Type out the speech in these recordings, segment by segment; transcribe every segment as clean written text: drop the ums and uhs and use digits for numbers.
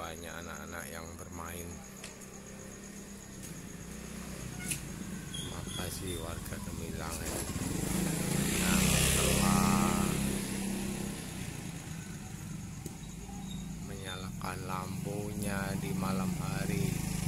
banyak anak-anak yang bermain. Makasih warga Gemilang yang telah menyalakan lampunya di malam hari.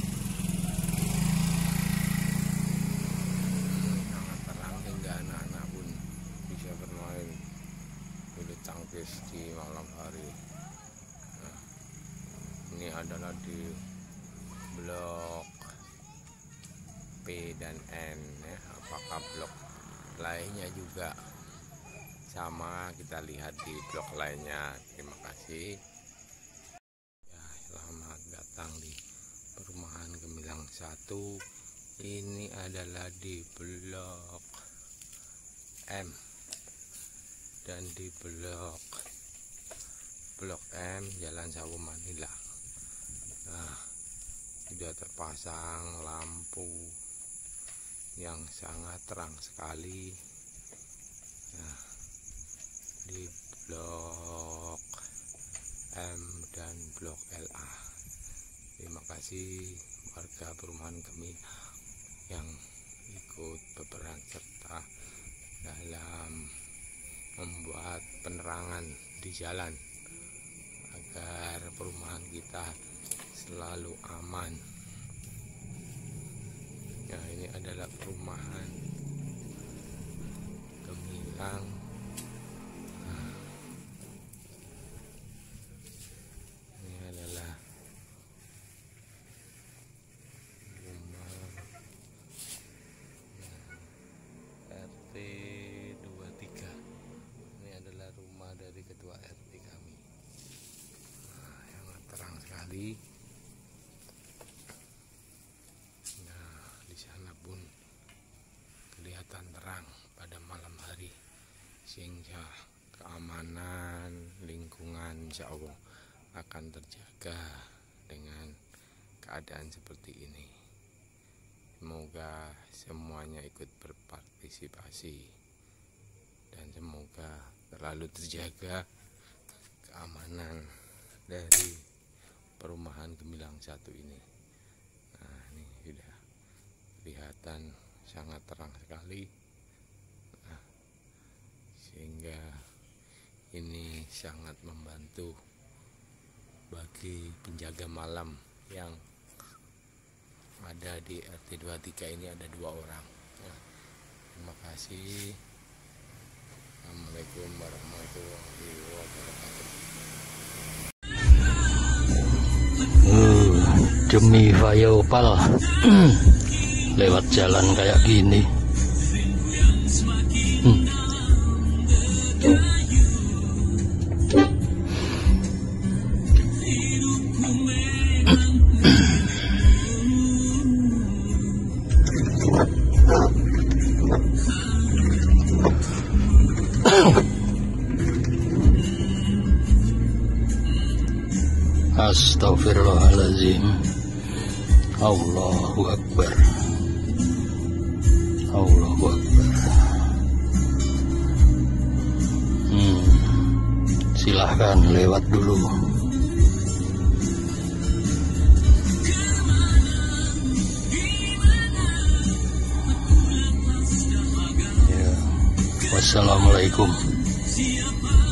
Sangat terang hingga anak-anak pun bisa bermain bulu tangkis di malam hari. Nah, ini adalah di blok P dan N ya. Apakah blok lainnya juga sama, kita lihat di blok lainnya. Terima kasih ya, selamat datang di perumahan Gemilang 1. Ini adalah di blok M, dan di blok M Jalan Sawo Manila. Nah, sudah terpasang lampu yang sangat terang sekali. Nah, di blok M dan blok LA. Terima kasih warga perumahan Gemilang yang ikut berperan serta dalam membuat penerangan di jalan agar perumahan kita selalu aman. Ya, ini adalah perumahan Gemilang. Ini adalah rumah RT 23. Ini adalah rumah dari ketua RT kami. Nah, yang terang sekali. Di sana pun kelihatan terang pada malam hari, sehingga keamanan lingkungan insya Allah akan terjaga dengan keadaan seperti ini. Semoga semuanya ikut berpartisipasi dan semoga selalu terjaga keamanan dari perumahan Gemilang 1 ini. Nah, ini sudah kelihatan sangat terang sekali. Nah, sehingga ini sangat membantu bagi penjaga malam yang ada di RT 23 ini. Ada 2 orang. Nah, terima kasih. Assalamualaikum warahmatullahi wabarakatuh. Demi Vayopal lewat jalan kayak gini. Astaghfirullahaladzim. Allahu Akbar. Allahu Akbar. Silahkan lewat dulu. Ya. Wassalamualaikum.